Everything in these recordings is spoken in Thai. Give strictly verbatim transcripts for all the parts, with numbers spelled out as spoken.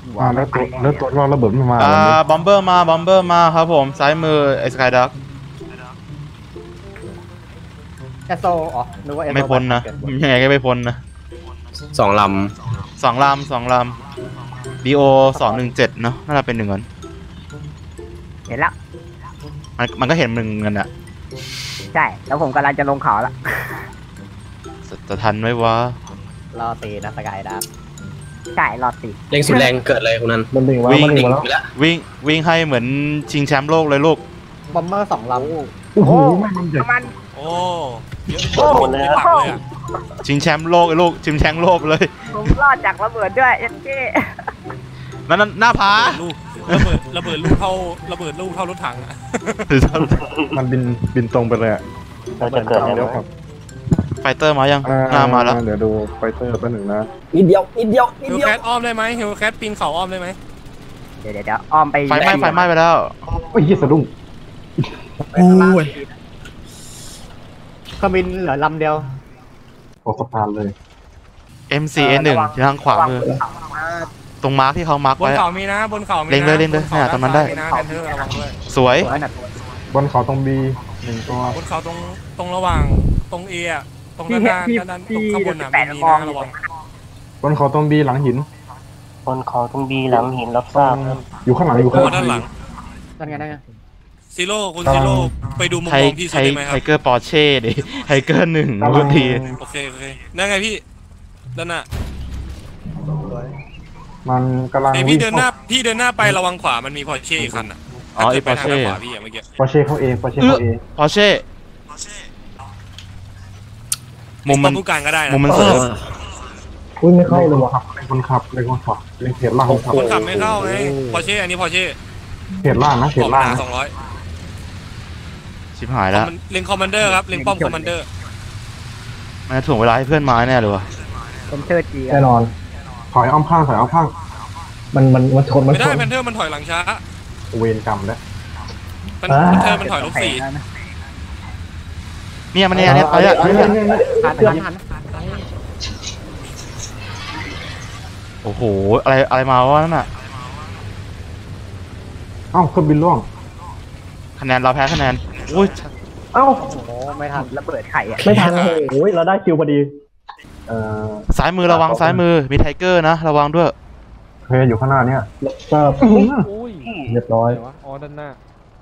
อ่าแล้วตัวแล้วตัวรอระเบิดไม่มาอ่าบอมเบอร์มาบอมเบอร์มาครับผมซ้ายมือไอ้สกายดักแอสโซอ๋อนึกว่าไม่พ้นนะยังไงก็ไม่พ้นนะสองลสองลำสองลำบีโอสองหนึ่งเจ็ดเนาะน่าจะเป็นหนึ่งเงินเห็นแล้วมันมันก็เห็นหนึ่งเงินอะใช่แล้วผมกำลังจะลงเขาแล้วจะจะทันไหมวะรอตีนะสกายดับใช่รอตีำเร่งสุดแรงเกิดเลยคุณนันมันดึงมามันดึงมาแล้ววิ่งวิ่งให้เหมือนชิงแชมป์โลกเลยลูกบอมเมอร์สองลำโอ้โหไม่มันใหญ่มันโอ้เยอะหมดเลยอะชิงแชมป์โลกไอ้ลูกชิงแชมป์โลกเลยผมรอดจากระเบิดด้วยเอ็นเก้นั่นนั่นหน้าผาลูกระเบิดระเบิดลูกเท่าระเบิดลูกเท่ารถถังอะมันบินบินตรงไปเลยอ่ะเราจะเกิดอะไรเดี๋ยวครับไฟเตอร์มายังหน้ามาแล้วเดี๋ยวดูไฟเตอร์แป๊บหนึ่งนะนิดเดียวนิดเดียวนิดเฮลเดียวแคทอ้อมได้ไหมเฮลแคทปีนเขาอ้อมได้ไหมเดี๋ยวเดี๋ยวเดี๋ยวอ้อมไปไฟไหม้ไฟไหม้ไปแล้วโอ้ยยี่สะดุ้งโอ้ยเครื่องบินเหลือลำเดียวออกสะพานเลยเอ็ม ซี เอ หนึ่งทางขวามือตรงมาร์คที่เขามาร์คบนไว้เขามีนะบนเขามีนะเล็งเลยเล็งเลยบขาเนี่ยตรงนั้นได้มีนะแพนเทอร์ระวังด้วยสวยบนเขาตรงบีหนึ่งตัวบนเขาตรงตรงระหว่างตรงเอะตรงด้านหน้าด้านด้านตรงข้างบนน่ะมีนะระวังบนเขาตรงบีหลังหินบนเขาตรงบีหลังหินรับทราบครับอยู่ข้างหลังอยู่ข้างหลังด้านหลังนั่นไงนั่นไงซิโร่คุณซิโร่ไปดูมุมไทมยองพี่ไทสุดยได้ไหมคไทรับเกอร์ปอร์เช่ดิไทเกอร์หนึ่งกำลับาง งทีโอเคโอเคนั่นไงพี่ด้านหน้ามันกำลังไอพี่เดินหน้าพี่เดินหน้าไประวังขวามันมีพอร์เช่อีกคันอ่ะอ๋อไอ้ไปทางด้าน Porsche ขวาพี่อะเมื่อกี้ปอร์เช่เขาเองปอร์เช่เขาเองปอร์เช่มุมมันผู้การก็ได้นะมุมมันสวยอุ้ยไม่เข้าเลยว่ะเป็นคนขับเป็นคนขับเป็นเขตล่างคนขับคนขับไม่เข้าไงพอร์เช่อันนี้พอร์เช่เขตล่างนะเขอตอกล่างมานะสองร้อยชิบหายแล้วเล็งคอมมานเดอร์ครับเล็งป้อมคอมมานเดอร์มันจะถ่วงเวลาให้เพื่อนมาแน่เลยวะผมเชิดจีแน่นอนถอยอ้อมข้างถอยอ้อมข้างมันมันมันชนมันไม่ชได้นแพนเทอร์มันถอยหลังช้าเวรกรรมแล้วแพนเทอร์มันถอยลบสี่เนี่ยมันเนี่ยเนี่ยไปอ่ะทันทันทันโอ้โหอะไรอะไรมาวะนั่นน่ะเอ้าเครื่องบินล่วงคะแนนเราแพ้คะแนนอุ้ยเอ้าโอ้โหไม่ทันระเบิดไข่อะไม่ทันโอ้ยเราได้คิวพอดีเอ่อซ้ายมือระวังซ้ายมือมีไทเกอร์นะระวังด้วยเคยอยู่ข้างหน้าเนี่ยก็อุ้ยเรียบร้อยไหนวะอ๋อด้านหน้า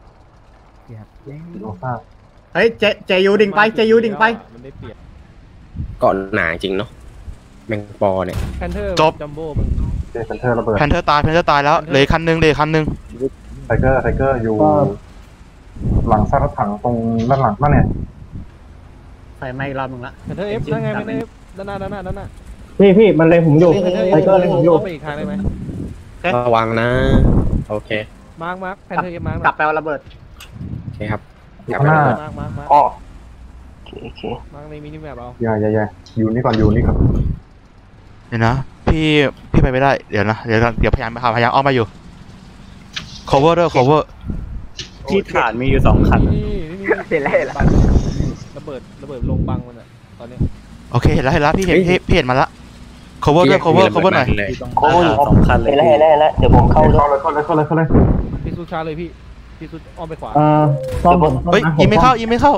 โลซ่าเฮ้ยเจเจยูดิ่งไปเจยูดิ่งไปมันได้เปรียบเกาะหนาจริงเนาะแมงปอเนี่ยแพนเทอร์จบจัมโบ้มันเจสันเทอร์ระเบิดแพนเทอร์ตายแพนเทอร์ตายแล้วเหลือคันนึงเหลือคันนึงไทเกอร์ไทเกอร์อยู่หลังซากรถถังตรงด้านหลังนั่นเนี่ยไฟไหม้รอบนึงละแพนเทอร์เอฟนั่นไงแพนเทอร์เอฟด้านหน้าด้านหน้าด้านหน้าพี่พี่มันเลยผมอยู่แพนเทอร์เอไทฟเกอร์เลยผมอยู่ไปอีกทางได้ไหมระวังนะโอเคมาร์กมาร์กแพนเทอร์เอฟมาร์กกลับไปเอาระเบิดโอเคครับอยู่ข้างหน้ามาร์กมาร์กมาร์กอ๋อโอเคโอเคมาร์กในมินิแมปเอาอย่าอย่าอย่าอยู่นี่ก่อนอยู่นี่ก่อนเดี๋ยวนะพี่พี่ไปไม่ได้เดี๋ยวนะเดี๋ยวเดี๋ยวพยายามพยายามอ้อมมาอยู่ cover ด้วย cover ที่ฐานมีอยู่สองคันนี่นี่นี่เสร็จแล้วเหรอบังระเบิดระเบิดลงบังมันอะตอนเนี้ยโอเคเห็นแล้วเห็นแล้วพี่เห็นพี่พี่เห็นมาละ cover ด้วย cover cover หน่อยเลยโอ้ยสองคันเลยเห็นแล้วเห็นแล้วเห็นแล้วเดี๋ยวผมเข้าด้วยเข้าเลยเข้าเลยเข้าเลยเข้าเลยพี่ซูชาร์จเลยพี่พี่ซูอ้อมไปขวาเอ่อซ่อมผมเฮ้ยยิงไม่เข้ายิงไม่เข้า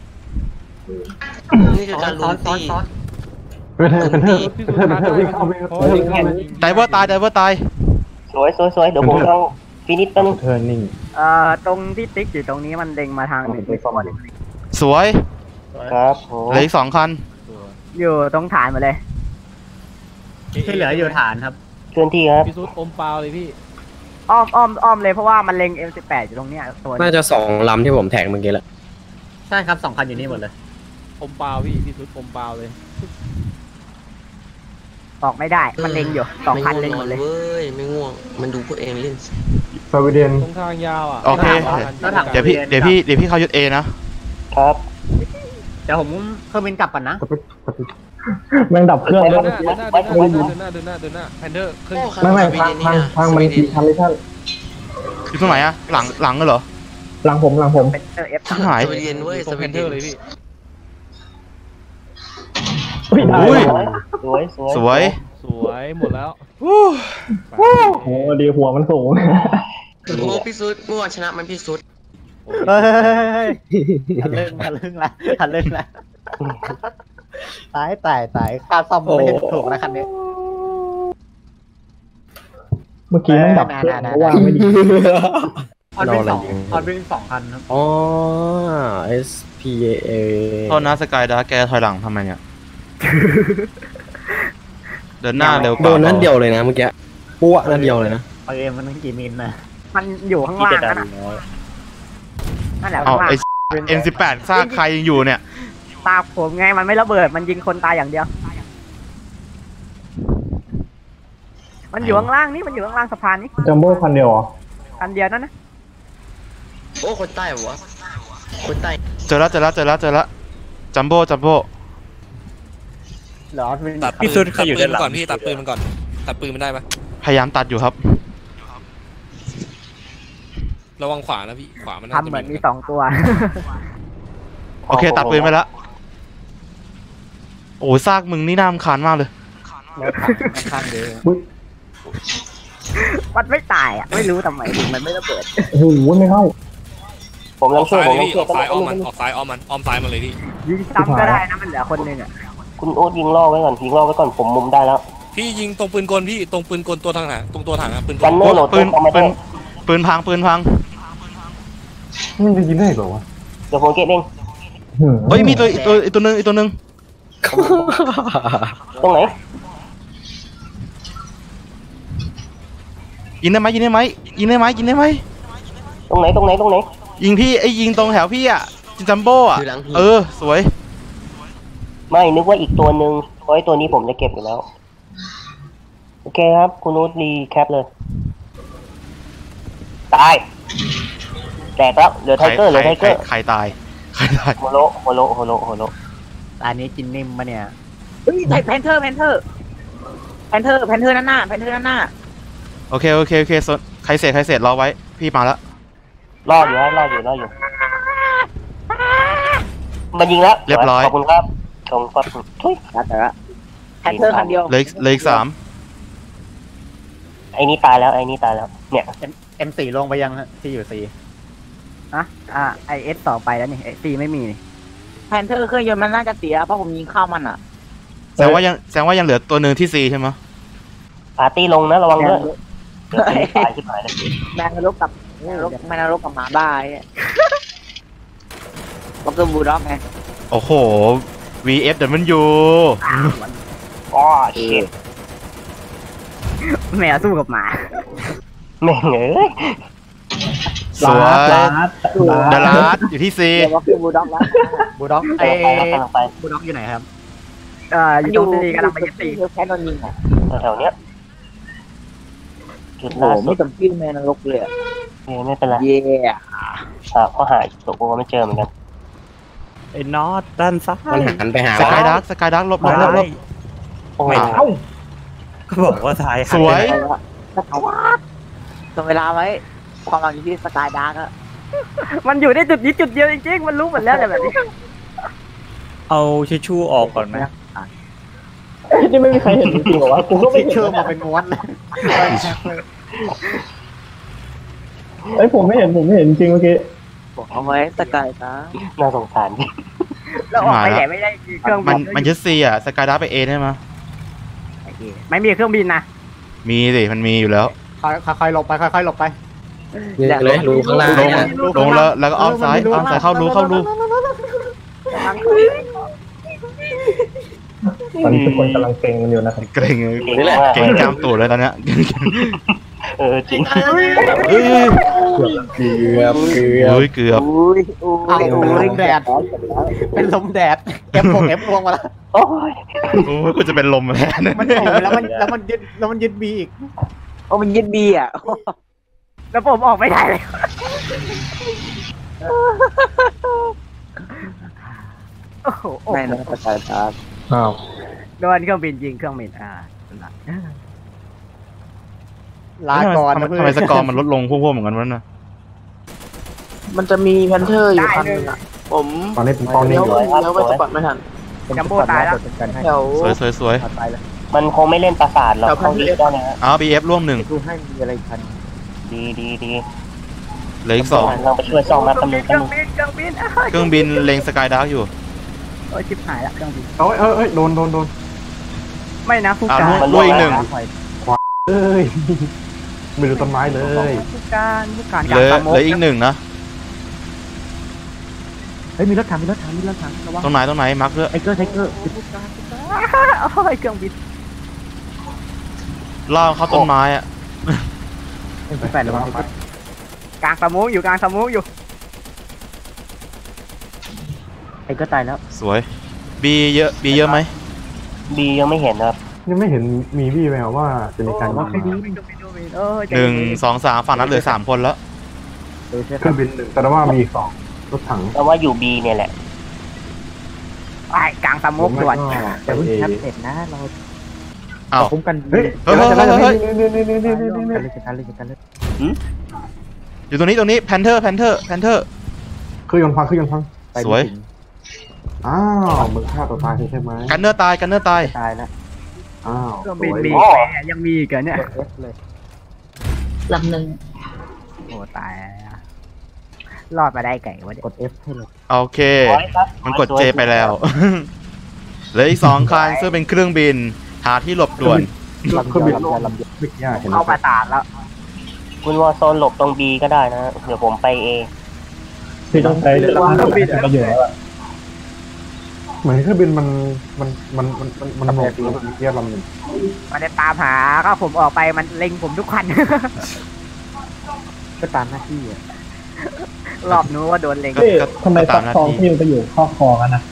นี่คือการลุ้นตีเป็นเธอเป็นเธอเป็นเธอเป็นเธอวิ่งเข้าวิ่งเข้าวิ่งเข้าไดเวอร์ตายไดเวอร์ตายสวยสวยสวยเดี๋ยวผมเข้าฟินิชแป๊บนึงเธอนิ่งเอ่อตรงที่ติ๊กอยู่ตรงนี้มันเด้งมาทางหนึ่งไปซ่อมมาดิสวยครับผมเหลืออีกสองคันอยู่ตรงฐานมาเลยที่เหลืออยู่ฐานครับเคลื่อนที่ครับพี่ซูอมเปล่าเลยพี่อ้อมอ้อมอ้อมเลยเพราะว่ามันเล็ง เอ็ม สิบแปด อยู่ตรงเนี้ยตัวน่าจะสองลำที่ผมแท็กเมื่อกี้แหละใช่ครับสองคันอยู่นี่หมดเลยอมเปล่าพี่พี่ซูอมเปล่าเลยออกไม่ได้มันเล็งอยู่สองคันเล็งหมดเลยเว้ยไม่ง่วงมันดูพวกเองเล่นสวีเดนตรงทางยาวอ่ะโอเคแล้วถังเดี๋ยวพี่เดี๋ยวพี่เดี๋ยวพี่เข้ายุดเอนะครับเดี๋ยวผมเครื่องบินกลับก่อนนะแม่งดับเครื่องเดิแล้วนหน้าเดินหน้าเดินหน้าเดินหน้าเดินหน้าเดินหน้าแพนเทอร์ขึ้นไม่ไม่ทางทางทางมันทีทางไม่ใช่อยู่ตรงไหนอะหลังหลังเหรอหลังผมหลังผมเป็นเออเอฟชิบหายสวีเดนเว้ยตสรงแพวีนเดเทอร์นเลยพี่อุ้ยได้อุ้ยสวยสวยสวยสวยหมดแล้วโอ้โหดีหัวมันสูงโอ้พี่ซุดเมื่อวานชนะมันพี่ซุดเฮ้ยทะลึ่งทะลึ่งละทะลึ่งละตายตายตายค่าซ่อมไม่ถูกนะคันนี้เมื่อกี้ไม่ดับเครื่องเพราะว่าไม่ดีออนวิ่งสองออนวิ่งสองคันครับอ๋อ เอส พี เอโทษนะสกายดาร์กแกถอยหลังทำไมเนี่ย เดินหน้าเร็วกว่าโดนนั่นเดียวเลยนะเมื่อกี้ปั้วนั่นเดียวเลยนะเอมันกี่มิลนะมันอยู่ข้างล่างนั่นนั่นแหละเอาข้างล่างไอเอ็มสิบแปดซากใครยังอยู่เนี่ยตาผมไงมันไม่ระเบิดมันยิงคนตายอย่างเดียวมันอยู่ข้างล่างนี่มันอยู่ข้างล่างสะพานนี่จัมโบ้คันเดียวอ่ะคันเดียวนั่นนะโอ้คนใต้เหรอวะคนใต้เจอแล้วเจอแล้วเจอแล้วเจอแล้วจัมโบ้จัมโบ้หรอตัดปืนตัดปืนมันก่อนพี่ตัดปืนมันก่อนตัดปืนมันได้ปะพยายามตัดอยู่ครับระวังขวานะพี่ขวามันน่าทำจะเหมือนมีมีสองตัวโอเคตัดปืนไปแล้วโอ้ซากมึงนี่น่ารำคาญมากเลยข้างเดียวมันไม่ตายอ่ะไม่รู้ทำไมถึงมันไม่ระเบิดโอ้โหไม่เข้า ผมอลัอง กช่วยซ้ายผมเลยลังพี่ช่อวยอกซ้ายอ้อมมันต้องออกซ้ายอ้อมมันอ้อมซ้ายมาเลยพี่ยิงซ้ำก็ได้นะมันเหลือคนหนึ่งอ่ะคุณโอ๊ตยิงล่อไว้ก่อนยิงล่อไว้ก่อนผมมุมได้แล้วพี่ยิงตรงปืนกลพี่ตรงปืนกลตัวทางไหนตรงตัวถังอะปืนกกัลนเนอร์โหลดปืนเอามาปืได้นปืนพังปืนพังมันจะยิงได้เหรอวะเดี๋ยวผมเก็บเองเฮ้ยมีตัวอีกตัวอีกตัวหนึงอีกตัวหนึงตรงไหนยิงได้ไหมยิงได้ไหมยิงได้ไหมยิงได้ไหมตรงไหนตรงไหนตรงไหนยิงพี่ไอ้ยิงตรงแถวพี่อ่ะจินจัมโบ้อ่ะเออสวยไม่นึกว่าอีกตัวหนึ่งเพราะไอ้ตัวนี้ผมจะเก็บอยู่แล้วโอเคครับคุณโอ๊ตรีแคปเลยตายแตกแล้วเหลือไทเกอร์เหลือไทเกอร์ใครตายใครตายโฮโลโฮโลโฮโลโฮโลอันนี้จินนิ่มมาเนี่ยเฮ้ยแพนเทอร์แพนเทอร์แพนเทอร์แพนเทอร์นั่นหน้าแพนเทอร์นั่นหน้าโอเคโอเคโอเคส่วนใครเสร็จใครเสร็จรอไว้พี่มาแล้วรอดอยู่ฮะรอดอยู่รอดอยู่มายิงแล้วเรียบร้อยขอบคุณครับขอบคุณครับทุยแต่ละแพนเทอร์คันเดียวเหลยเหลยอีกสามไอ้นี่ตายแล้วไอ้นี่ตายแล้วเนี่ยเอ็มสี่ลงไปยังฮะที่อยู่สี่อะอ่าไอเอสต่อไปแล้วนี่ไอซีไม่มีนี่แพนเทอร์เครื่องยนต์มันน่าจะเสียเพราะผมยิงเข้ามันอ่ะแสดงว่ายังแสดงว่ายังเหลือตัวหนึ่งที่ซีใช่ไหมปาร์ตี้ลงนะระวังด้วยเดี๋ยวเป็นตายขึ้นมาเลยแมนนรกกับแมนนรกแมนนรกกับหมาบ้าไอ้บ็อกเกอร์บูลด็อกไงโอ้โห วี เอฟ เดี๋ยวมันอยู่อ๋อเชิดแมวสู้กับหมาแม่งเอ้ยสวยเดลัสอยู่ที่ซีเดี๋ยวบ็อกเกอร์บูลด็อกแล้วบูด็อกไปไอกำลังไปบูด็อกอยู่ไหนครับเอ่ออยู่ตรงซีกำลังไปยึดซีแค่โดนยิงอ่ะแถวๆเนี้ยจุดโอ้ล่าโหสุไม่ดจำชื่อแมนนรกเลยเออไม่เป็นไรเย่อ่าก็หาตัวโอไม่เจอเหมือนกันไอ้นอตด้านซ้ามันยหันไปหาสกายดักสกายดักลบลบลบลบโอ้ยก็บอกว่าทายสวยสกายดาร์กตรงเวลาไว้ความหวังอยู่ที่สกายดาร์กอะมันอยู่ได้จุดนี้จุดเดียวจริงๆมันรู้หมดแล้วแต่แบบนี้เอาชิชชู่ออกก่อนไหมนี่ไม่มีใครเห็นจริงๆหรอวะกูก็ไม่เชื่อมาเป็นม้วนเลยไอ้ผมไม่เห็นผมไม่เห็นจริงเมื่อกี้บอกเอาไว้สกายดาร์กน่าสงสารแล้วออกไปไหนไม่ได้เครื่องมันมันยึดซีอ่ะสกายดักไปเอได้ไหมยไม่มีเครื่องบินนะมีสิมันมีอยู่แล้วค่อยๆหลบไปค่อยๆหลบไปเลยรูข้างล่างลงเนี่ยลงแล้วแล้วก็อ้อมซ้ายอ้อมซ้ายเข้ารูเข้ารูตอนนี้ทุกคนกำลังเก่งกันอยู่นะครับเกรงเกรงกล้ามตูดเลยตอนเนี้ยเออจริงเอ้ยเกือบเกือบเฮ้ยเกือบอุ้ยอุ้เอายเป็นลมแดดเป็นลมแดดเอฟพวงเอฟพวงมาแล้วโอ้ยโอ้ยกูจะเป็นลมแล้วมันโผล่แล้วมันแล้วมันยึดแล้วมันยึดบีอีกโอ้มันยึดบีอ่ะแล้วผมออกไม่ได้เลยโอ้โหแม่นสกายดาร์กอ้าวโดนเครื่องบินยิงเครื่องบินอ่าลาก่อนทำไมทำไมสกอร์มันลดลงพวกๆเหมือนกันวะน่ะมันจะมีแพนเทอร์อยู่คันนึงอ่ะผมตอนนี้ผมตอนนี้เลี้ยวเลี้ยวไปสปอร์ตไม่ทันจัมโบ้ตายแล้วแถวสวยสวยสวยตายแล้วมันคงไม่เล่นปราสาทหรอกเข้าลิฟต์ได้นะฮะอ้าวบีเอฟร่วมหนึ่งดูให้มีอะไรพันดีดีดีเหลืออีกสองเราไปช่วยซ่อมแป๊บนึงเครื่องบินเครื่องบินเครื่องบินเล็งสกายดาร์กอยู่โอ้ยชิบหายละเครื่องบินเอ้ยเอ้ยเอ้ยโดนโดนโดนไม่นะผู้อ่าการลุยอีกหนึ่งเอ้ยไม่ดูต้นไม้เลยผู้การผู้การเหลือเหลืออีกหนึ่งนะเฮ้ยมีรถถังมีรถถังมีรถถังระวังตรงไหนตรงไหนมาร์คด้วยไทเกอร์ไทเกอร์ผู้การผู้การโอ้ยเครื่องบินล่ากเข้าต้นไม้อะแปดระวังกลางสมูอยู่กลางสมูอยู่ไอ้ก็ตายแล้วสวยบีเยอะบีเยอะไหมบียังไม่เห็นนะครับยังไม่เห็นมีวี่แววว่าจะมีการยิงหนึ่งสองสามฝั่งนั้นเหลือสามคนแล้วเครื่องบินหนึ่งแต่ว่ามีอีกสองรถถังแต่ว่าอยู่บีเนี่ยแหละไอ้กลางสมูด่วนแต่แต่เพิ่เพิ่งงแคแคปปเสร็จนะเราอ้าวคุ้มกันเฮ้ยเฮ้ยเฮ้ยเฮ้ยเฮ้ยนี่นี่นี่นี่นี่นี่นี่กันเลยกันเลยกันเลยอยู่ตรงนี้ตรงนี้แพนเทอร์แพนเทอร์แพนเทอร์เครื่องยนต์พังเครื่องยนต์พังสวยอ้าวมึงฆ่าตัวตายใช่ไหมกันเนอร์ตายกันเนอร์ตายตายแล้วอ้าวเครื่องสบินวยมียังมีอีกันเนี่ยเลยลำหนึ่งโอ้ตายรอดมาได้ไก่วะกด F ให้เลยโอเคสวยครับมันกดเจไปแล้ว เหลืออีกสองคันซึ่งเป็นเครื่องบินหาที่หลบด่วนเครื่องบินลงเมื่อกี้เห็นไหมเข้าปราสาทแล้วคุณวอโซนหลบตรงบีก็ได้นะเดี๋ยวผมไปเอพี่ต้องใช้เครื่องบินประโยชน์แล้วเหมือนเครื่องบินมันมันมันมันมันมันหลบแล้วเมื่อกี้ลำหนึ่งมันจะตามหาก็ผมออกไปมันเล็งผมทุกคัน ก็ตามหน้าที่อะรอบนู้นว่าโดนเล็งพี่ทำไมฟักทองพี่มันไปอยู่ครอบครองกันนะ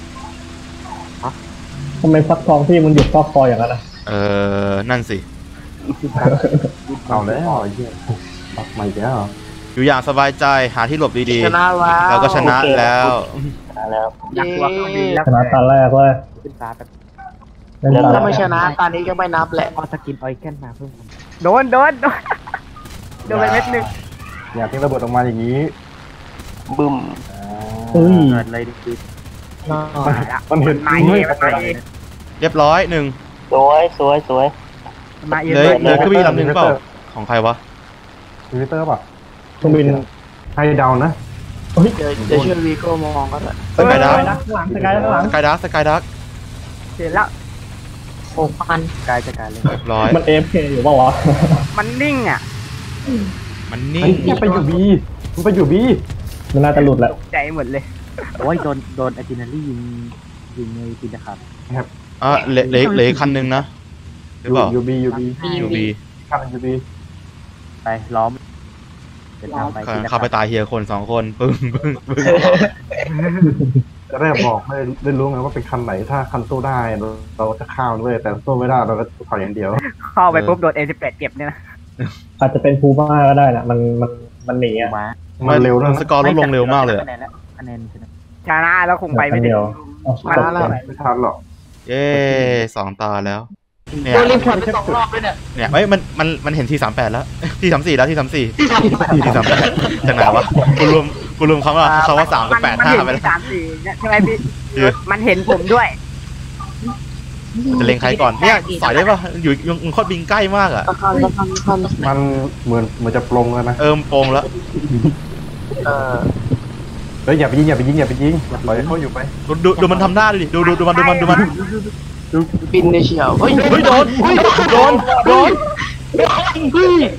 ทำไมฟักทองพี่มันอยู่ครอบครองอย่างนั้นนะเออนั่นสิเอาแล้วไอ้เหี้ยปักใหม่แล้วอยู่อย่างสบายใจหาที่หลบดีชนะแล้ๆวเราก็ชนะแล้วแล้วอยากตัวเครื่องบินแล้วชนะตาแรกเลยขึ้นฟ้าแบบเล่นตาถ้าแรไม่กชนะตอนนี้ก็ไม่นับแหละเอาสกินออยแกนมาเพิ่มโดนโดนโดนโดนไปเม็ดหนึ่งอย่าทิ้งระเบิดออกมาอย่างนี้บึ้มเฮ้ยเกิดเลยดิมันเห็นมาไม่เองมาเองเรียบร้อยหนึ่งสวยสวยสวยมาเองเหลยเหลยเครื่องบินลำหนึ่งเปล่าของใครวะทวิตเตอร์ป่ะเครื่องบินให้เดานะเดี๋ยวเดี๋ยวช่วยวีโก้มองก็ได้สกายดาร์กหลังสกายหลังสกายดาร์กสกายดาร์กเสร็จแล้วโอ้พันกายจะกายเลยเรียบร้อยมันเอฟเคอยู่เปล่าวะมันนิ่งอ่ะมันไอ้นิ่งเหี้ยไปอยู่บีมันไปอยู่บีมันน่าจะหลุดแล้วใจหมดเลยโอ้ยโดนโดนอะดรีนาลียิงยิงในปีนะครับอ่ะเหลือเหลือเหลืออีกคันหนึ่งนะหรือเปล่าอยู่บีอยู่บีอยู่บีข้ามอยู่บีไปล้อมเดินทางไปปีนะคเข้ารับไปตายเฮียคนสองคนปึ้งปึ้งปึ้งจะได้บอกไม่ได้รู้ไงว่าเป็นคันไหนถ้าคันสู้ได้เราเราจะข้าวด้วยแต่สู้ไม่ได้เราก็ถอยอย่างเดียวเข้าไปปุ๊บโดนเอสิบแปดเก็บเนี่ยนะอาจจะเป็นภูม่าก็ได้นะมันมันมันหนีอ่ะมามันเร็วด้วยสนะกอร์ลดลงเร็วมากเลยอะคะแนนแล้วคะแนนชนะชนะแล้วคงไปไม่ถึงมาแล้วไม่ทันหรอกเย้สองตาแล้วเนี่ยโดนรีพอร์ตไปสองรอบด้วยเนี่ยเนี่ยเอ้ยมันมันมันเห็นทีสามแปดแล้ว ทีสามสี่แล้วทีสามสี่ทีสามแปดจากไหนวะกูรวมกูรวมคำว่าคำว่าสามกับแปดห้าไปมันแล้วเห็นสามสี่เนี่ยใช่ไหมพี่เออมันเห็นผมด้วยจะเล็งใครก่อนเนี่ยสอยได้ปะอยู่ยังโคตรบิงใกล้มากอ่ะละครละครละครมันเหมือนเหมือนจะปลงแล้วนะเอิมโปงแล้วเออเฮ้ยอย่าไปยิงอย่าไปยิงอย่าไปยิงอย่าปล่อยให้เขาอยู่ไปดูดูดูมันทำหน้าดิดูดูดูมันดูมันดูมันบินในเชียวเฮ้ยเฮ้ยโดนโดนโดนเฮ้ย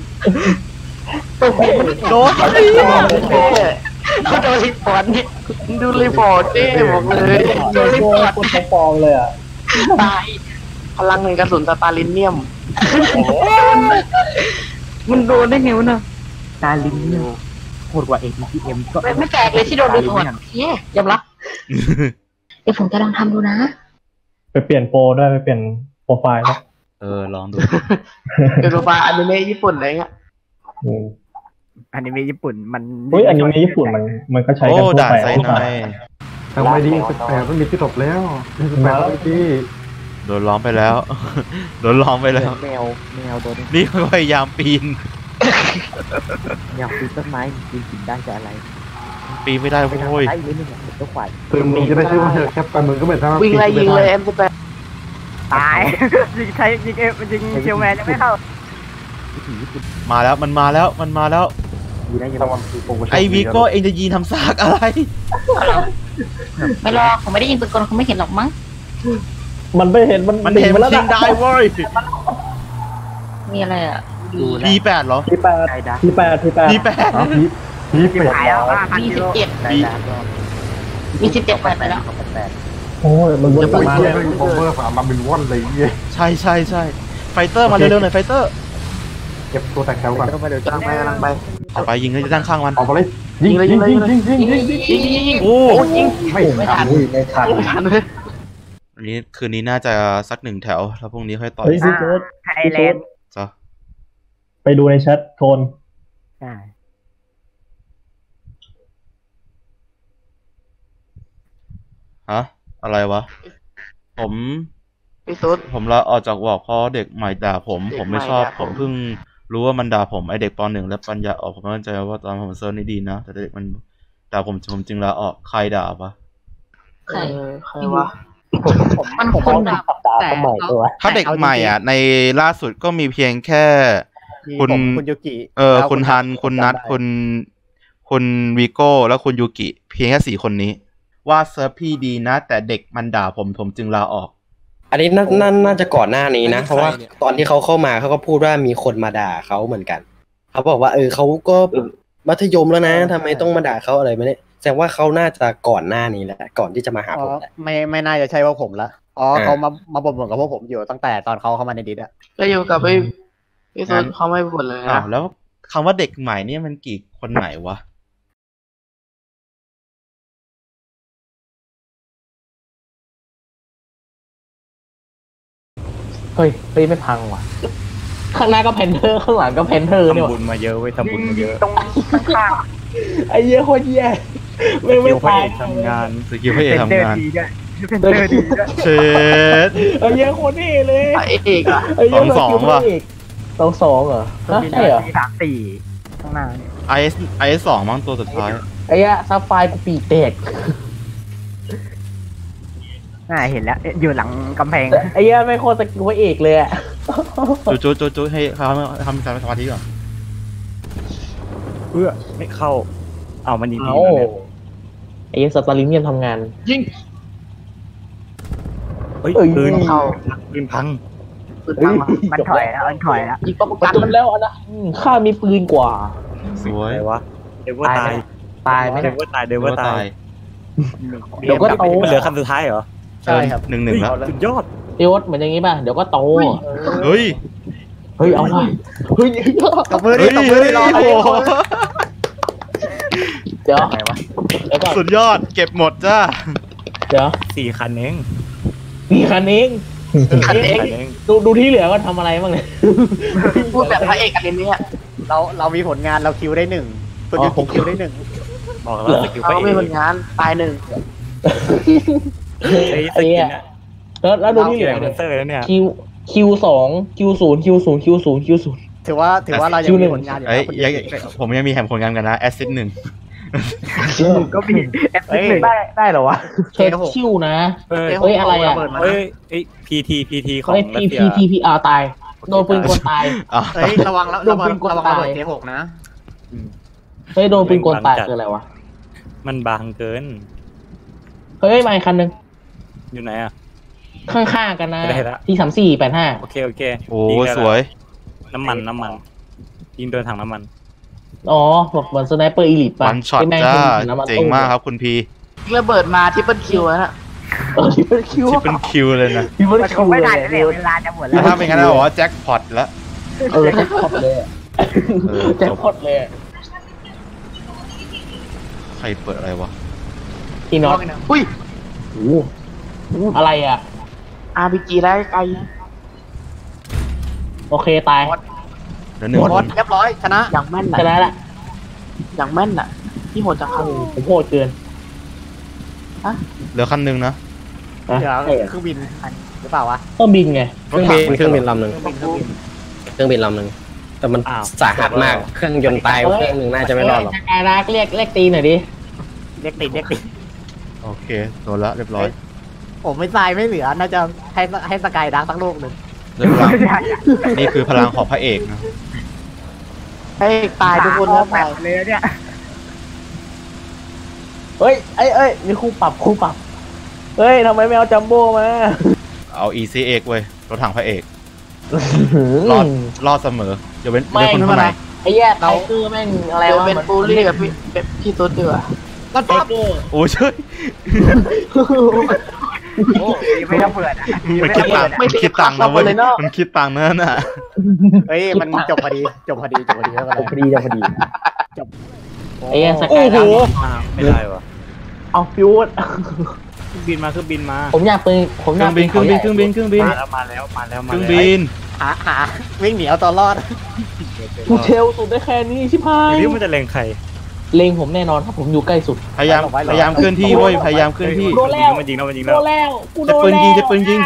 โดนเขาโดนรีพอร์ตนี่ดูรีพอร์ตเจ้บอกเลยโดนรีพอร์ตคนฟองเลยอ่ะตายพลังในกระสุนสตาลินเนียมมันโดนได้ไงวะน่ะตาลินเนี่ยโหดกว่าเอทีเอ็มก็ไม่ไม่แตกเลยที่โดนรีพอร์ตเย้ยอมรับเดี๋ยวผมจะลองทำดูนะไปเปลี่ยนโปรด้วยไปเปลี่ยนโปรไฟล์นะเออลองดูเป็นโปรไฟล์อนิเมะญี่ปุ่นอะไรเงี้ยอืมอนิเมะญี่ปุ่นมันเฮ้ยอันนี้ในญี่ปุ่นมันมันก็ใช้โอ้กันทั่วด่านไปไซน์ในทำไมดีแต่ต้องมีที่หลบแล้วแปดแล้วพี่โดนล้อมไปแล้วโดนล้อมไปแล้วแมวแมวโดนนี่ก็พยายามปีนแมวปีนต้นไม้ปีนกินได้จะอะไรปีนไม่ได้ไปทางโว้ยซ้ายอีกนิดนึงเดี๋ยวควายคือมึงจะได้ชื่อว่าเธอแคปกันมึงก็ไม่ทำวิ่งไล่ยิงเลยเอ็มสิบแปดตายยิงใช้ยิงเอฟยิงเชียวแมนยังไม่เข้ามาแล้วมันมาแล้วมันมาแล้วยิงได้ยิงถ้ามันคือโปรโมชั่นไอวีโก้เองจะยีนทำซากอะไรไม่รอผมไม่ได้ยิงปืนกลเขาไม่เห็นหรอกมั้งมันไม่เห็นมันมันเห็นหมันแล้วทิ้งได้เว้ยมีอะไรอ่ะพีแปดเหรอทีแปดทีแปดทีแปดพีแปดพีพีเป็ดหายแล้วพันมีกิสิโลบเจ็ดพีมีสิบเจ็ดเปิดไปแล้วโอ้ยมันวนกลับมาเฮีเนี่ย ยบอมเบอร์สามมาเป็นว่อนเลยเฮียใช่ใช่ใช่ไฟเตอร์มาเร็วๆหน่อยไฟเตอร์เก็บตัวแต่แถวก่อนกำลังไปกำลังไปต่อไปยิงเลยจะตั้งข้างมันออกมาเลยยิงยิงยิงยิงยิงยิงยิงยิงยิงยิงโอ้ยิงไม่ไม่ทันอุ้ยไม่ทันไม่ทันเลยอันนี้คืนนี้น่าจะสักหนึ่งแถวแล้วพรุ่งนี้ค่อยต่อยเฮ้ยพี่โจ๊ดไทยแลนด์จ้ะไปดูในแชทโทนใช่ฮะอะไรวะผมพี่สุดผมลาออกจากวอร์กเพราะเด็กใหม่ด่าผม ผมไม่ชอบเด็กใหม่ด่าผมเพิ่งรู้ว่ามันด่าผมไอเด็กปหนึ่งและปัญญาออกผมไม่มั่นใจว่าตอนผมเซิร์ชนี่ดีนะแต่เด็กมันด่าผมผมจึงลาออกใครด่าปะใครใครวะผมมันคนด่าสัปดาห์สมัยตัวถ้าเด็กใหม่อ่ะในล่าสุดก็มีเพียงแค่ คุณคุณยูกิเออคุณฮันคุณนัทคุณคุณวีโก้แล้วคุณยูกิเพียงแค่สี่คนนี้ ว่าเซิร์ฟพี่ดีนะ แต่เด็กมันด่าผมผมจึงลาออกอันนี้น่าน่าน่าจะก่อนหน้านี้นะเพราะว่าตอนที่เขาเข้ามาเขาก็พูดว่ามีคนมาด่าเขาเหมือนกันเขาบอกว่าเออเขาก็มัธยมแล้วนะทำไมต้องมาด่าเขาอะไรไม่เนี่ยแสดงว่าเขาน่าจะก่อนหน้านี้แหละก่อนที่จะมาหาอ๋อผมแหละไม่ไม่น่าจะใช่ว่าผมละอ๋ออ่าเขามามาบ่นๆกับพวกผมอยู่ตั้งแต่ตอนเขาเข้ามาในดิสอะก็อยู่กับพี่พี่สุดเขาไม่บ่นเลยอ้านะวแล้วคำว่าเด็กใหม่เนี่ยมันกี่คนไหนวะเฮ้ยเฮ้ยไม่พังว่ะ ข้างหน้าก็แพนเทอร์ข้างหลังก็แพนเทอร์เนี่ยทำบุญมาเยอะเว้ยทำบุญมาเยอะตรงข้างไอ้เหี้ยโคตรแย่ไม่ไม่ตายทำงานสกิลให้เอทำงานดีด้วยเป็นเดอร์ดีด้วยเช็ดไอ้เหี้ยโคตรเท่เลยพระเอกอ่ะไอ้เหี้ยสองสองว่ะสองสองเหรอฮะใช่เหรอสามสี่ข้างหน้าไอเอสไอเอสสองมั้งตัวสุดท้ายไอ้เหี้ยซับไฟกูปีแตกน่าเห็นแล้วอยู่หลังกำแพงไอ้เหี้ยไม่โคตรสกิลพระเอกเลยอะจูจูจูจูให้เขาทำสมาธิก่อนเพื่อไม่เข้าเอามันยิงเอ้าไอ้เหี้ยสตาร์ลินยังทำงานยิงเฮ้ยปืนเข้าปืนพังปืนพังมามันถอยแล้วมันถอยแล้วยิงป้องกักันนแล้วอะนะอืมข้ามีปืนกว่าสวยวะเดี๋ยวว่าตายตายไหมเดี๋ยวว่าตายเดี๋ยวว่าตายเดี๋ยวก็โตมันเหลือคำสุดท้ายเหรอใช่ครับหนึ่งหนึ่งแล้วสุดยอดเอวเหมือนอย่างงี้ป่ะ เดี๋ยวก็โตเฮ้ยเฮ้ย เอาว่ะเฮ้ยตบมือดิเฮ้ยตบมือดิเฮ้ยรอโอ้โหเดี๋ยวไหนวะเดี๋ยวก่อนสุดยอดเก็บหมดจ้าเดี๋ยวสี่คันเองมีคันเองคันเองคันเองดูดูที่เหลือก็ทำอะไรบ้างเนี่ยพูดแบบพระเอกอันนี้เนี่ยเราเรามีผลงานเราคิวได้หนึ่งคุณยูกิคิวได้หนึ่งบอกแล้วสกิลไปเขาเอไม่งผลงานตายหนึ่งไอ้สไอ้กิเหี้ลยเนี่ยแล้วแล้วดูที่เหลือเมเนี่ยนเตอร์แล้วเนี่ยคิวคิวสองคิวศูนย์คิวศูนย์คิวศูนย์คิวศูนย์ถือว่าถือว่าเรายังมีผลงานอยู่เอ้ยนะคุณยังยูกิผมยังมีแถมผลงานกันนะแอสซิสหนึ่งก็มีแอปเฮ้ยได้ได้เหรอวะเช็คคิวนะเอ้ยเฮ้ยอะไรอะเอ้ยไอ้พีทีพีทีของเฮ้ยรัพีสเซีพียพีพีอาร์ตายโดนปืนกลตายอ๋อเฮ้ยระวังแล้วระวังระวังระเบิดเจหกนะเฮ้ยโดนปืนกลตายคืออะไรวะมันบางเกินเฮ้ยมาอีกคันหนึ่งอยู่ไหนอ่ะข้างๆกันนะได้ละที่สามสี่แปดห้าโอเคโอเคโอ้ยิงได้ละสวยน้ำมันน้ำมันยิงโดนถังน้ำมันอ๋อแบบเหมือนสไนเปอร์อีลิทป่ะวันช็อตที่แม่งจ้ายิน้ำนเจ๋งมากครับคุณพีระเบิดมาที่เปิ้ลคิวแล้วนะเออที่เป็นคิวที่เป็นคิวเลยนะที่เป็นมันคคิงวไม่เลได้ยแล้วเนี่ยเวลาจะหมดแล้แล้ว วถ้าเป็นงั้นเราบอกว่าแจ็คพอตแล้วเออแจ็คพอตเลยอะเออแจ็คพอตเลยอะใครเปิดอะไรวะพี่น็อตอุ้ยโอ้โหอะไรอ่ะอาร์พีจีแล้วไกลโอเคตายแล้วหนึ่งหมคดนเรียบร้อยชนะอย่างแม่นชน่ะนะละอย่างแม่นน่ะที่โหดจะเข้าผมโหดเกินเหลือคันหนึ่งนะนะเดี๋ยวใช่เหรอเครื่องบินอันหรือเปล่าวะต้องบินไงเครื่องบินเครื่องบินลำหนึ่งเครื่องบินเครื่องบินเครื่องบินลำหนึ่งแต่มันอ้าวสาหัสมากเครื่องยนต์ตายเครื่องหนึ่งน่าจะไม่รอดหรอกสกายรักเรียกเรียกตีหน่อยดิเรียกติดเรียกติดโอเคโดนละเรียบร้อยผมไม่ตายไม่เหลือน่าจะให้ให้สกายดักสักลูกหนึ่งด้วยพลังนี่คือพลังของพระเอกนะเฮ้ยตายทุกคนแล้วตายเลยเนี่ยเฮ้ยเอ้ยเอ้ยมีคู่ปรับคู่ปรับเฮ้ยทำไมไม่เอาจัมโบ้มาเอา อี ซี เอ็กซ์เว้ยรถถังพระเอกรอดรอดเสมออย่าเว้นอย่าแม่เว้นงคนข้างในไอ้แย่ไทเกอร์แม่งอะไรเดี๋ยววะเป็นปูรี่กับพี่พี่ตุ๊ดดีกว่าไทเกอร์โอ้ยช่วยโอ้ยไม่ต้องเปิดอ่ะมันคิดตังค์มันคิดตังค์นะเว้ยมันคิดตังค์นั่นน่ะเฮ้ยมันจบพอดีจบพอดีจบพอดีแล้วพอดีพอดีไอ้แย่สโอ้กายโหดาวไม่ได้วะเอาฟิวเครื่องบินมาเครื่องบินมาผมอยากไปผมเคอรื่ยาอก งบินเครื่องบินเครื่องบินเครื่องบินมาแล้วมาแล้วมาแล้วเคมารื่องแล้วบินหาหาวิ่งหนีเอาตัวรอดกูเทลสุดได้แค่นี้ชิบหายเดี๋ยวมันจะเล็งใครเลงผมแน่นอนครับผมอยู่ใกล้สุดพยายามพยายามเคลื่อนที่เว้ยพยายามเคลื่อนที่โดนแล้วมันยิงแล้วมันยิงโดแล้วนแล้วกูโดจะนปืนแล้วยิงจะปืนยิง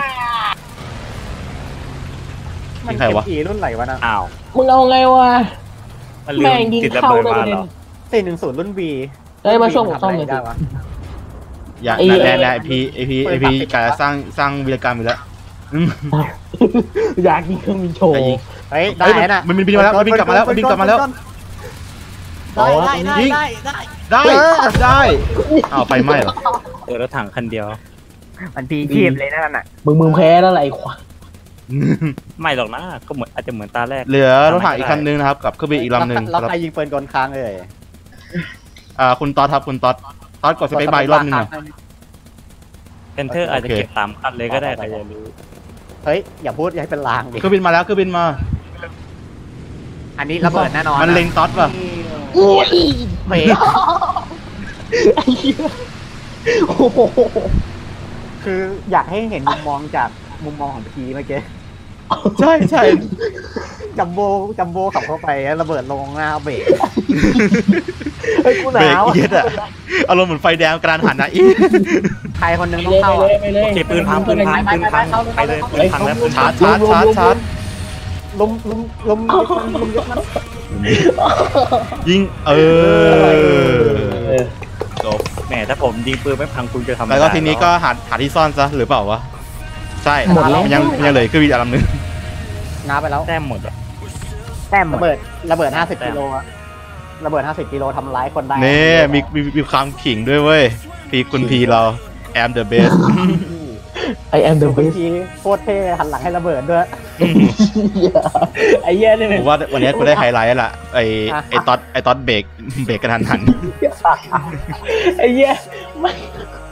มันใครเก็บวะอีรุ่นไหนวะนะอ้าวมึงเอาไงวะมันลืมแม่งยิงติดระเข้าเบิดได้มาเลยเหรอสี่หนึ่งศูนย์รุ่นบีเฮ้ยมาช่วยผมซ่อมหน่อยดิได้วะอย่าไอ้แน่แน่ไอพีไอพีไอพีกาสร้างสร้างวีรกรรมอยู่แล้วอืมอยากยิงเครื่องบินโชว์ไอ้ยิงเฮ้ยได้เฮ้ยนะมันมันบินมาแล้วมันบินกลับมาแล้วมันบินกลับมาแล้วได้ได้ได้ยิงได้ได้ได้ได้อ้าวไฟไหม้เหรอเดี๋ยวรถถังคันเดียวมันพีชีพเลยนั่นน่ะมึงมึงแพ้แล้วไรควายไม่หรอกนะก็เหมือนอาจจะเหมือนตาแรกเหลือรถถังอีกคันนึงนะครับกับเครื่องบินอีกลำหนึ่งแล้วครับใครยิงปืนกลค้างเลยอ่าคุณต๊อดครับคุณต๊อดต๊อดกดสเปคบาร์อีกรอบหนึงหน่อยเพนเทอร์อาจจะโอเคเก็บตามคันเลยก็ได้ใครจะรู้เฮ้ยอย่าพูดอย่าให้เป็นลางดิเครื่องบินมาแล้วเครื่องบินมาอันนี้ระเบิดแน่นอนมันเล็งต๊อดป่ะโอ้ยเฮ้ยไอ้เหี้ยโอ้โหคืออยากให้เห็นมุมมองจากมุมมองของพีเมื่อกี้ใช่ใช่จัมโบจัมโบขับเข้าไประเบิดลงหน้าเบรกเฮ้ยกูหเบรนาก วเย็ดอะอารมณ์เหมือนไฟแดงกระดานหันอะอีใครคนหนึงไปต้องเลยเข้าไปอะเลยไปเลยโอเคปืนพังปืนพังปืนพังไปเลยปืนพังแล้วปืนชาพัร์งจชาร์จชาร์จชาร์จลุมลุมลุมลุมลุมยกมันยิงเออจบแหมถ้าผมยิงปืนไม่พังคุณจะทำแล้วก็ทีนี้ก็หาหาที่ซ่อนซะหรือเปล่าวะใช่มันยังมันยังเหลือเครื่องบินอีกลำหนึงง้าไปแล้วแต้มหมดอะแต้มระเบิดระเบิดห้าสิบกิโลอะระเบิดห้าสิบกิโลทำร้ายคนได้นี่มีมีมีความขิงด้วยเว้ยพีคุณพีเรา am the best ไอแอมเดอะเบคุณสพีโคตรเท่หันหลังให้ระเบิดด้วยไอ้เหี้ยนี่ผเป็นมว่าวันนี้กูได้ไฮไลท์แล้วล่ะไอไอต๊อดไอต๊อดเบรกเบรกกระทันหันไอ้เหี้ยไม่